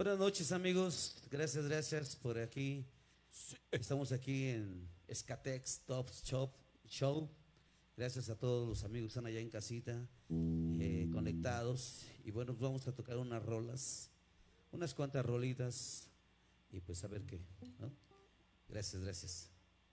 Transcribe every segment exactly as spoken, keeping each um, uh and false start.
Buenas noches, amigos. Gracias, gracias por aquí. Estamos aquí en Escatex Top Shop Show. Gracias a todos los amigos que están allá en casita, eh, conectados. Y bueno, vamos a tocar unas rolas, unas cuantas rolitas. Y pues a ver qué, ¿no? Gracias, gracias.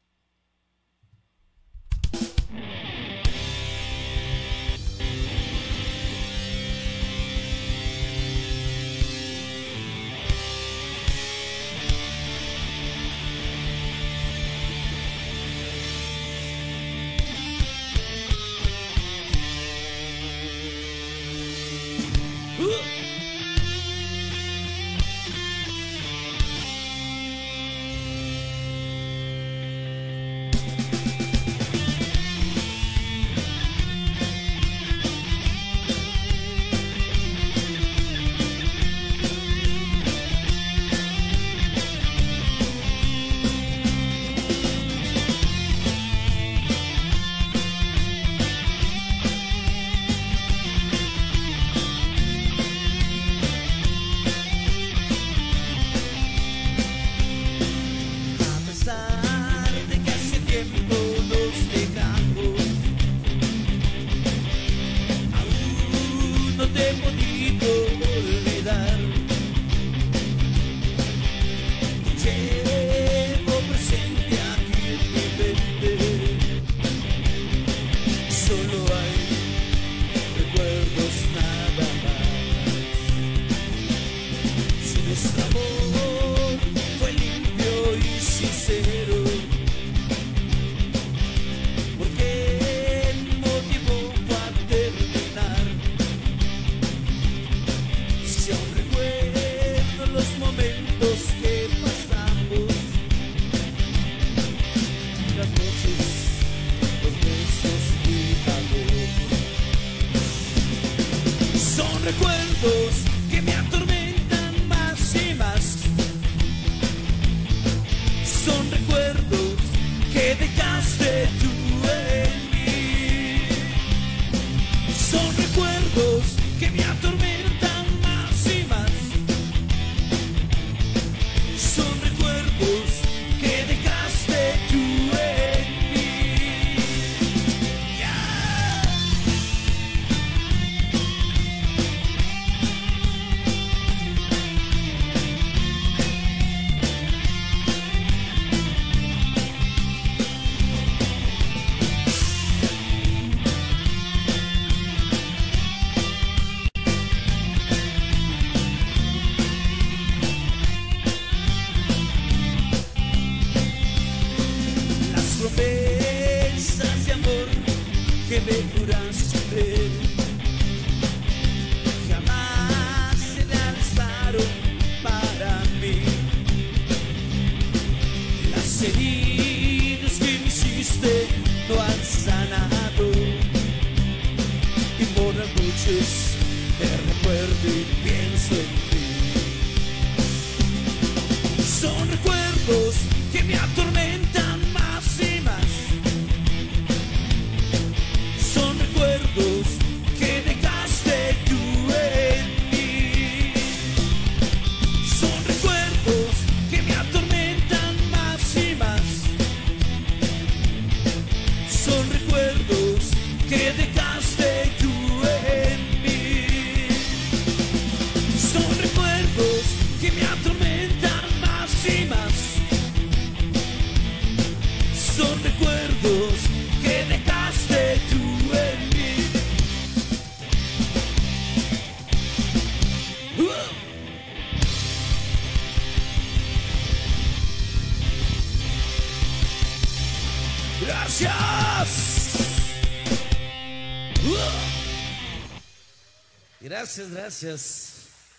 Gracias, gracias.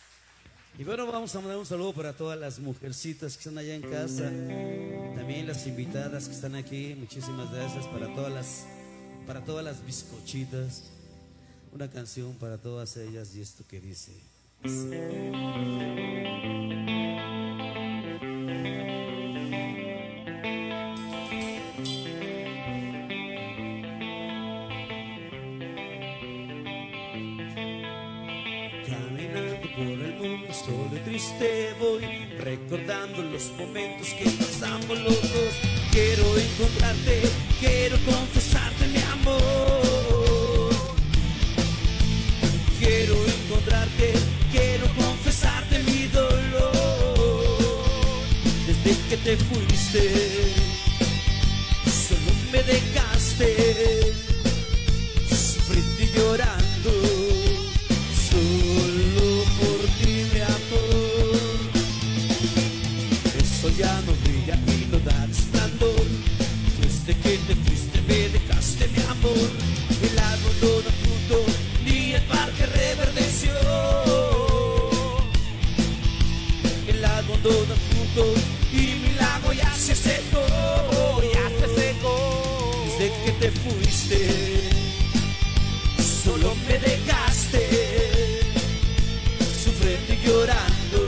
Y bueno, vamos a mandar un saludo para todas las mujercitas que están allá en casa, también las invitadas que están aquí. Muchísimas gracias para todas las, para todas las bizcochitas. Una canción para todas ellas y esto que dice. Caminando por el mundo solo y triste voy, recordando los momentos que pasamos los dos. Quiero encontrarte, quiero confesarte mi amor. Quiero encontrarte, quiero confesarte mi dolor. Desde que te fuiste, solo me dejaste sufriendo y llorando. Solo por ti, mi amor. Eso ya no brilla y no da resplandor. Desde que te fuiste me dejaste, mi amor. El árbol no da fruto, ni el parque reverdeció. El árbol no da fruto y mi lago ya se secó. Ya se secó. Desde que te fuiste, solo me dejaste sufriendo y llorando.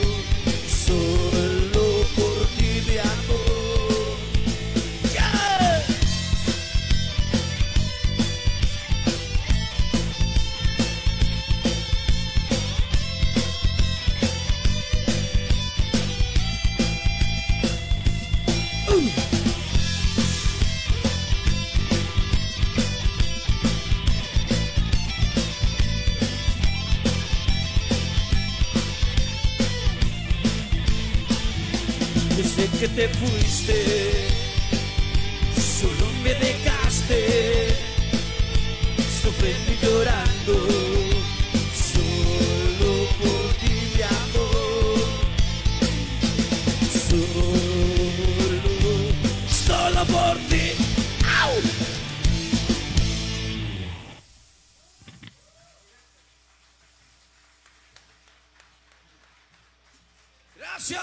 Solo por ti, mi amor. Yeah. Uh. Desde que te fuiste, solo me dejaste sufriendo y llorando. Solo por ti, mi amor. Solo, solo por ti. ¡Au! Gracias.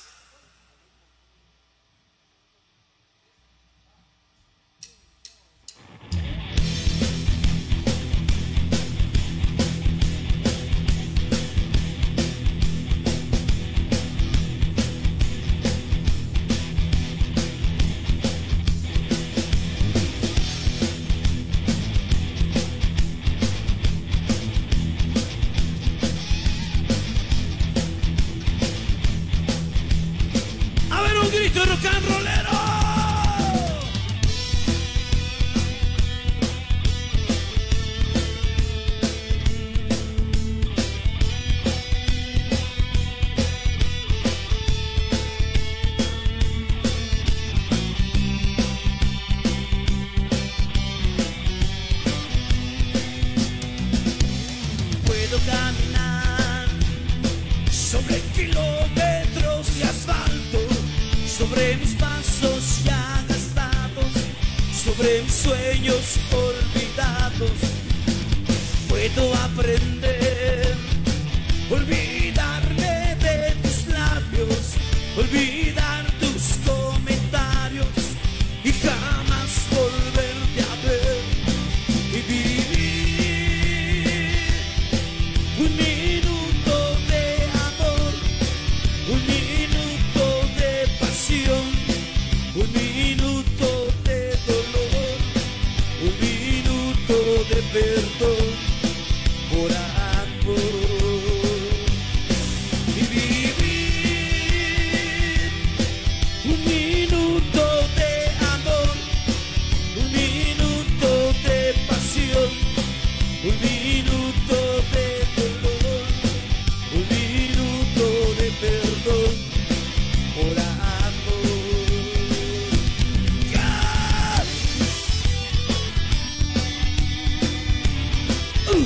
Rock and rollero. Puedo caminar sobre kilómetros de asfalto, sobre mis pasos ya gastados, sobre mis sueños olvidados. Puedo aprender, olvidarme de tus labios, olvidar tus comentarios y jamás volverte a ver y vivir un minuto de amor, un minuto de pasión, un minuto de dolor, un minuto de perdón por amor y vivir un minuto de amor, un minuto de pasión, un minuto de dolor, un minuto de perdón por amor. Yeah. Uh.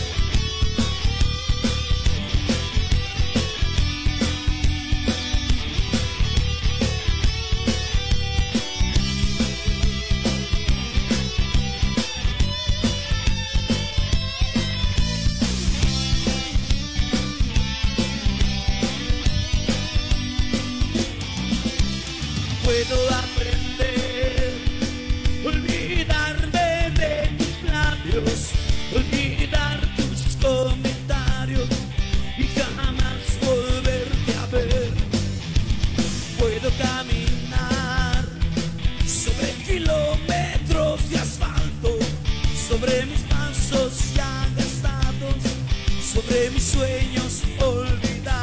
Puedo aprender, olvidarme de tus labios, olvidar tus comentarios y jamás volverte a ver. Puedo caminar sobre kilómetros de asfalto, sobre mis pasos ya gastados, sobre mis sueños olvidados.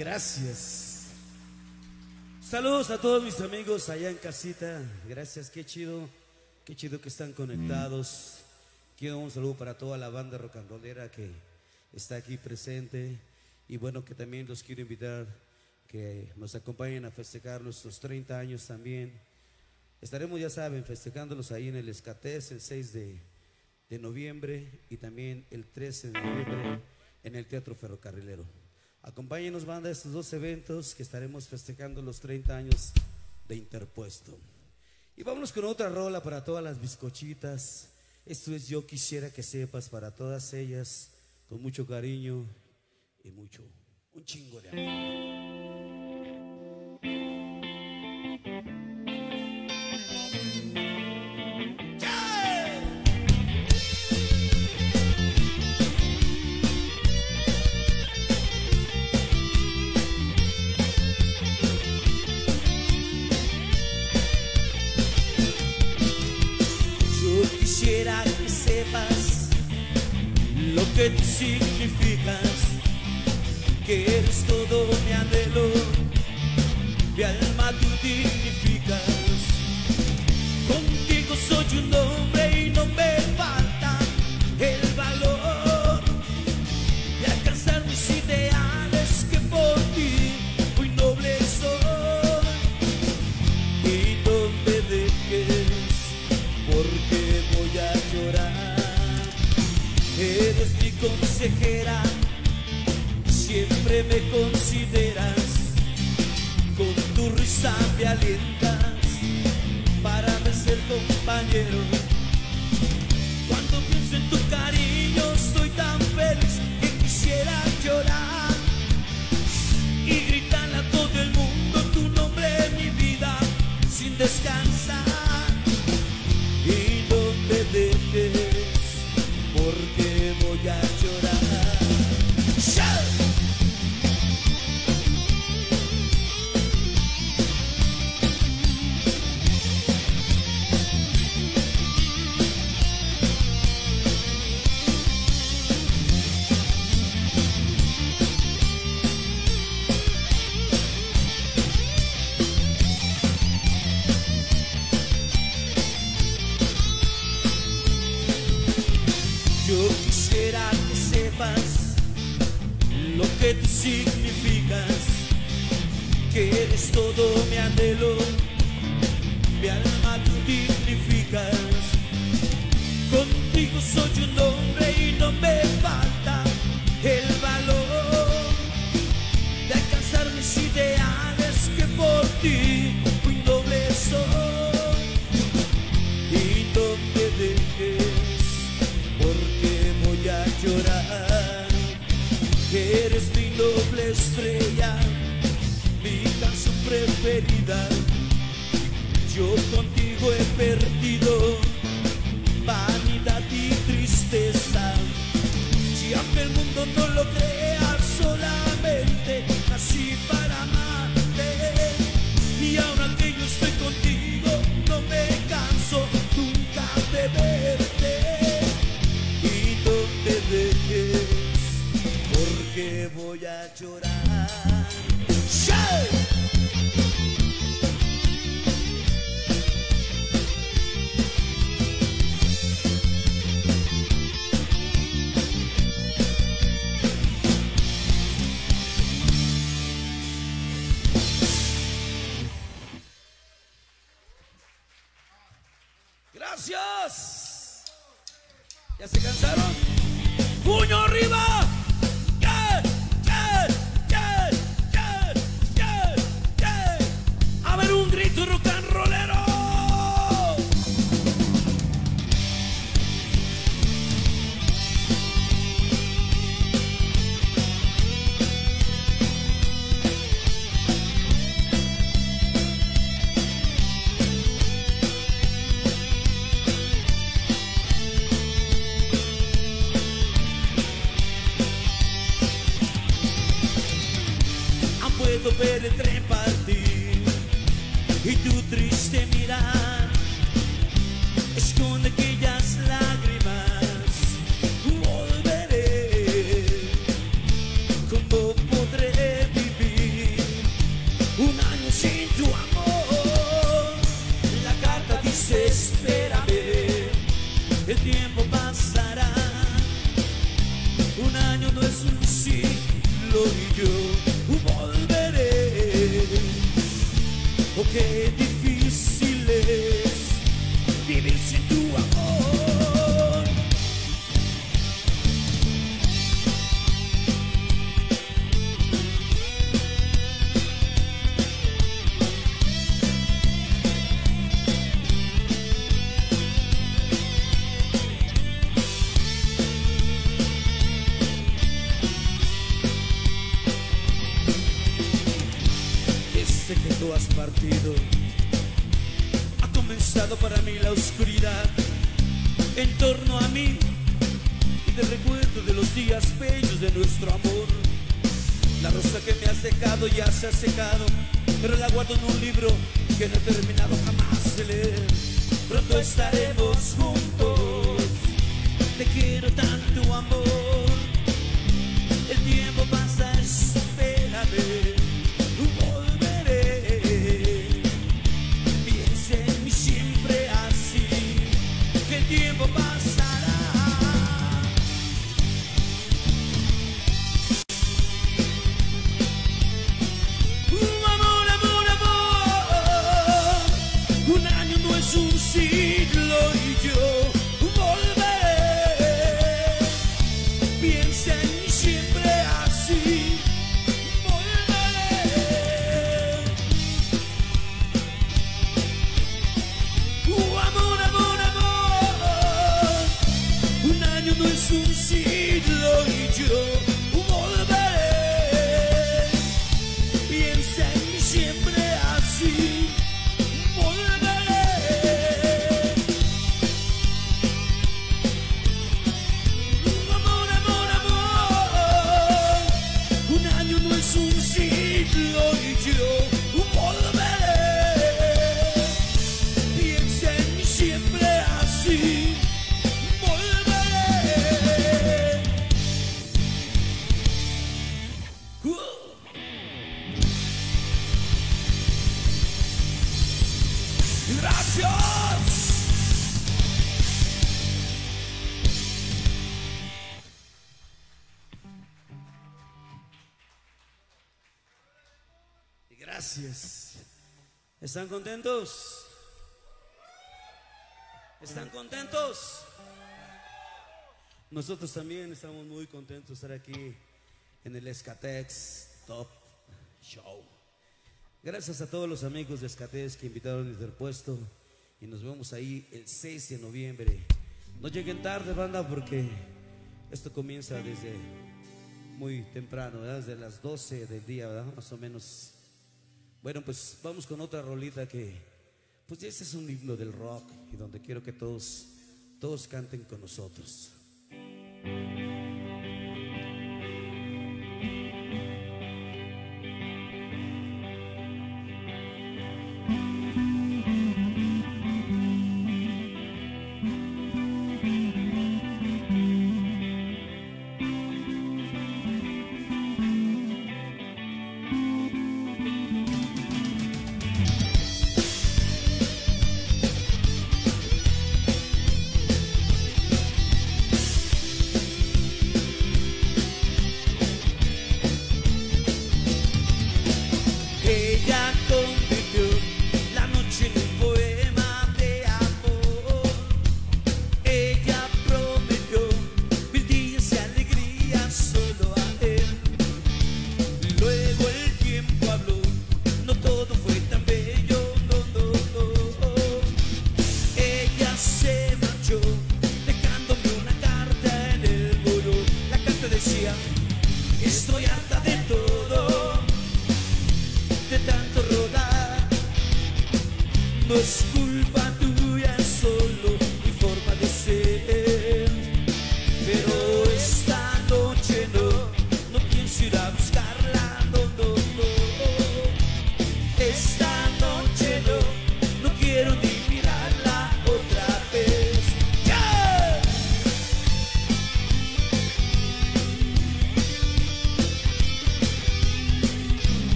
Gracias. Saludos a todos mis amigos allá en casita. Gracias, qué chido, qué chido que están conectados. Quiero un saludo para toda la banda rock and rollera que está aquí presente. Y bueno, que también los quiero invitar que nos acompañen a festejar nuestros treinta años también. Estaremos, ya saben, festejándolos ahí en el Escatés el seis de noviembre y también el trece de noviembre en el Teatro Ferrocarrilero. Acompáñenos, banda, a estos dos eventos que estaremos festejando los treinta años de Interpuesto. Y vámonos con otra rola para todas las bizcochitas. Esto es Yo Quisiera Que Sepas, para todas ellas, con mucho cariño y mucho, un chingo de amor. Quisiera que sepas lo que tú significas, que eres todo mi anhelo, mi alma tú dignificas. Contigo soy un hombre y no me falta el valor de alcanzar mis ideales, que por ti muy noble soy. Y no me dejes, porque voy a llorar. Eres mi consejera, siempre me consideras, con tu risa me alientas para ser compañero. Cuando pienso en tu cariño soy tan feliz que quisiera llorar y gritarle a todo el mundo tu nombre en mi vida sin descansar. Y no me dejes, porque voy a llorar. ¡Shout! Yo quisiera que sepas lo que tú significas, que eres todo mi anhelo, mi alma tú dignificas. Contigo soy un hombre y no me falta el valor de alcanzar mis ideales, que por ti muy noble soy. Y no me dejes, porque voy a llorar. Eres mi noble estrella, mi canción preferida. Yo contigo he perdido vanidad y tristeza. Si aunque el mundo no lo crea, solamente nací para amarte. Y ahora que yo estoy contigo, no me canso nunca de verte. Y no te dejes, porque voy a llorar. ¡Sí! Gracias. ¿Ya se cansaron? ¡Puño arriba! ¡Yeah! ¡Yeah! ¡Yeah! ¡Yeah! ¡Yeah! ¡Yeah! A ver, un grito rock and rollero. Puedo ver el tren partir y tu triste mirar esconde aquellas lágrimas. Volveré, ¿cómo podré vivir? prometido. Ha comenzado para mí la oscuridad en torno a mí, y te recuerdo de los días bellos de nuestro amor. La rosa que me has dejado ya se ha secado, pero la guardo en un libro que no he terminado jamás de leer. Pronto estaremos juntos, te quiero tanto, amor. El tiempo pasa, espérame, volveré. Piensa en mí siempre así, que el tiempo pasará. Un siglo y yo volveré. Piensa en mí siempre así, volveré. Uh, amor, amor, amor. Un año no es un siglo y yo volveré. Piensa en mí siempre así, volveré. Un siglo y yo volveré. Piensa en mí siempre así, volveré. Uh. Gracias. Gracias. ¿Están contentos? ¿Están contentos? Nosotros también estamos muy contentos de estar aquí en el Escatex Top Show. Gracias a todos los amigos de Escatex que invitaron a Interpuesto, y nos vemos ahí el seis de noviembre. No lleguen tarde, banda, porque esto comienza desde muy temprano, ¿verdad? Desde las doce del día, ¿verdad? Más o menos. Bueno, pues vamos con otra rolita que, pues este es un himno del rock y donde quiero que todos, todos canten con nosotros.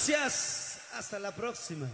Gracias. Hasta la próxima.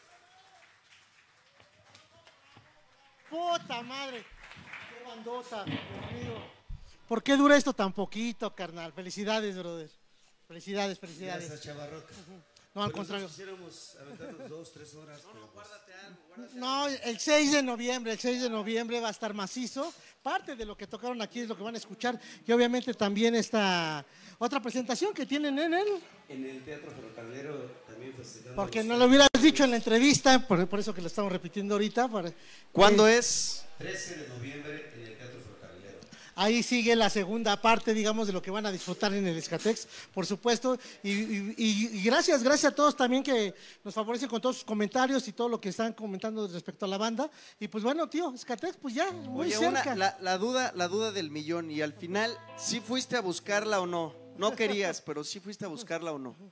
Puta madre. Qué bandota, Dios mío. ¿Por qué dura esto tan poquito, carnal? Felicidades, brother. Felicidades, felicidades. Gracias, Chavarroca. No, al Pues contrario. Quisiéramos aventarnos dos, tres horas. No, no, guárdate algo, guárdate No, el seis de noviembre, el seis de noviembre va a estar macizo. Parte de lo que tocaron aquí es lo que van a escuchar. Y obviamente también esta otra presentación que tienen en el... En el Teatro Ferrocarrilero también festejando. Porque no lo hubieras dicho en la entrevista, por, por eso que lo estamos repitiendo ahorita. Para, ¿Cuándo eh, es? trece de noviembre en el Teatro Ferrocarrilero. Ahí sigue la segunda parte, digamos, de lo que van a disfrutar en el Escatex, por supuesto. Y, y, y gracias, gracias a todos también que nos favorecen con todos sus comentarios y todo lo que están comentando respecto a la banda. Y pues bueno, tío, Escatex, pues ya, muy Oye, cerca. una, la, la duda, la duda del millón, y al final, ¿sí fuiste a buscarla o no? No querías, pero sí fuiste a buscarla o no.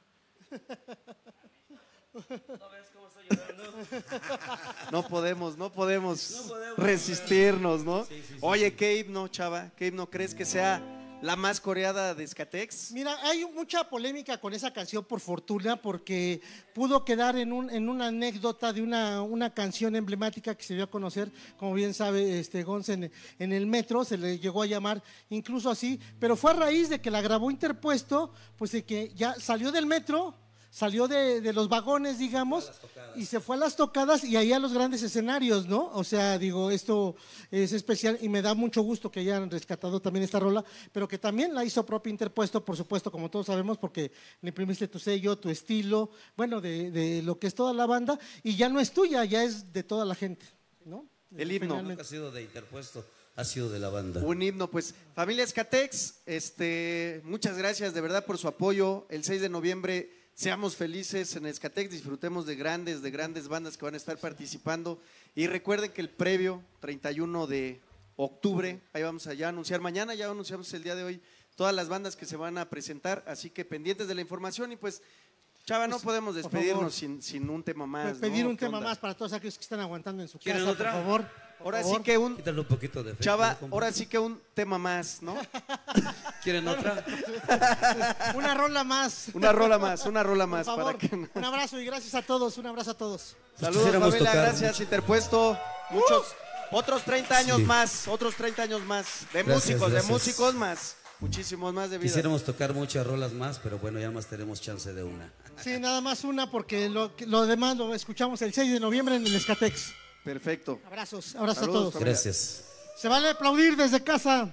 ¿No ves cómo estoy llorando? No podemos, no podemos, No podemos resistirnos, ¿no? Sí, sí, sí, Oye, sí. ¿qué himno, chava? ¿Qué himno crees que sea la más coreada de Escatex? Mira, hay mucha polémica con esa canción por fortuna porque pudo quedar en, un, en una anécdota de una, una canción emblemática que se dio a conocer, como bien sabe este Gonz, en, en el metro, se le llegó a llamar incluso así, pero fue a raíz de que la grabó Interpuesto, pues de que ya salió del metro, salió de, de los vagones, digamos, y se fue a las tocadas y ahí a los grandes escenarios, ¿no? O sea, digo, esto es especial y me da mucho gusto que hayan rescatado también esta rola, pero que también la hizo propio Interpuesto, por supuesto, como todos sabemos, porque le imprimiste tu sello, tu estilo, bueno, de, de lo que es toda la banda, y ya no es tuya, ya es de toda la gente, ¿no? El himno. Nunca ha sido de Interpuesto, ha sido de la banda. Un himno, pues. Familia Escatex, este, muchas gracias de verdad por su apoyo. El seis de noviembre, seamos felices en Escatex, disfrutemos de grandes, de grandes bandas que van a estar participando. Y recuerden que el previo, treinta y uno de octubre, ahí vamos a ya anunciar, mañana ya anunciamos el día de hoy todas las bandas que se van a presentar, así que pendientes de la información y pues, chava, no Pues, podemos por despedirnos favor. sin, sin un tema más. Pedir ¿no? un ¿Qué tema onda? más para todos aquellos que están aguantando en su ¿Quieren casa, otra? por favor. por Ahora favor. sí que un, Quítale un poquito de efecto, chava, compa. ahora sí que un tema más, ¿no? ¿Quieren otra? Una rola más. Una rola más, una rola más. Por favor, para que no- un abrazo y gracias a todos, un abrazo a todos. Saludos, Quisiéramos familia, tocar gracias, mucho. Interpuesto. Muchos, otros treinta años Sí. más, otros treinta años más. De Gracias, músicos, gracias. de músicos más. Muchísimos más de vida. Quisiéramos tocar muchas rolas más, pero bueno, ya más tenemos chance de una. Sí, nada más una porque lo, lo demás lo escuchamos el seis de noviembre en el Escatex. Perfecto. Abrazos, abrazos Saludos, a todos. familia. Gracias. Se vale aplaudir desde casa.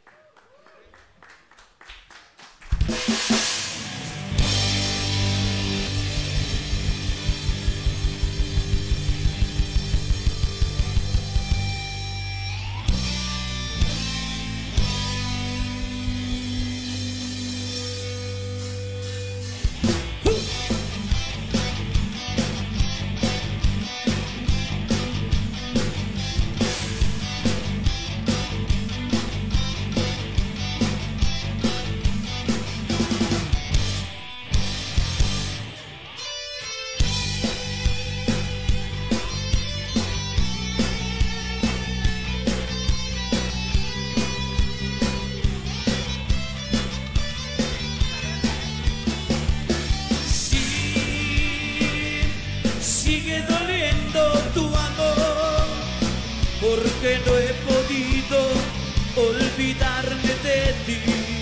Sí, sigue doliendo tu amor, porque no he podido olvidarme de ti.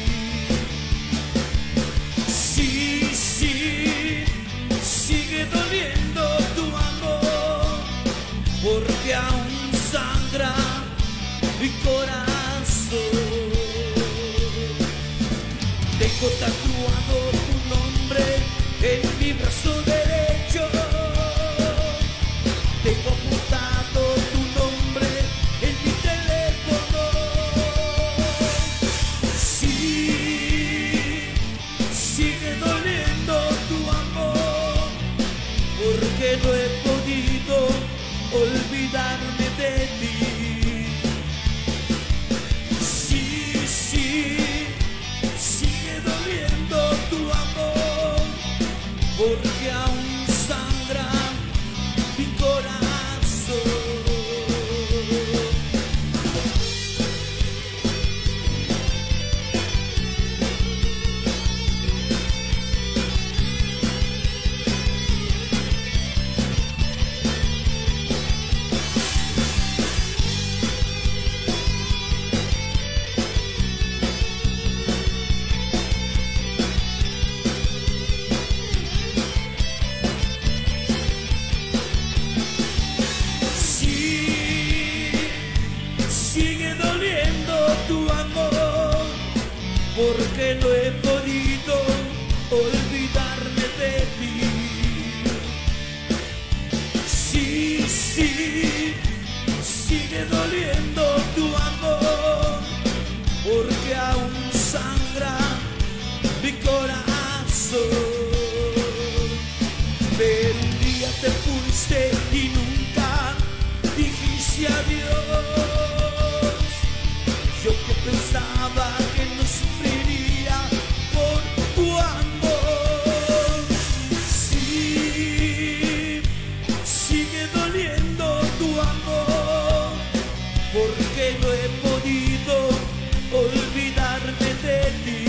Sí, sí, sigue doliendo tu amor, porque aún sangra mi corazón. Tengo tatuado tu nombre en mi brazo derecho. Tengo apuntado tu nombre en mi teléfono. tu amor, porque no he podido olvidarme de ti. Sí, sí, sigue doliendo tu amor, porque aún sangra mi corazón. Pero un día te fuiste y nunca dijiste adiós. Yo que pensaba que no sufriría por tu amor. Sí, sigue doliendo tu amor, porque no he podido olvidarme de ti.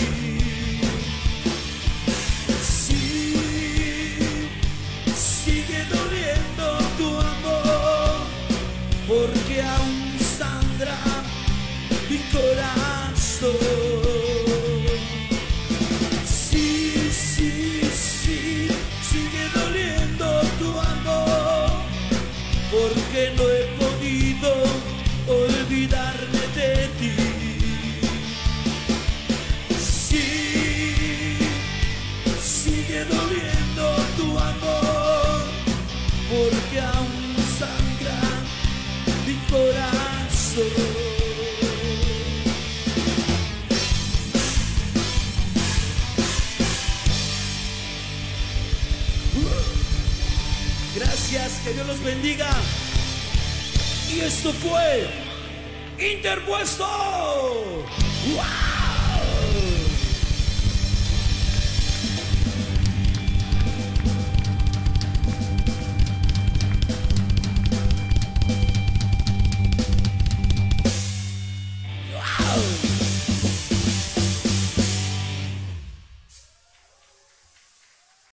Sí, sigue doliendo tu amor, porque aún sangra mi corazón. Sí, sí, sí, sigue doliendo tu amor, porque no he podido olvidarme de ti. Sí, sigue doliendo tu amor, porque aún sangra mi corazón. Gracias, que Dios los bendiga. Y esto fue Interpuesto.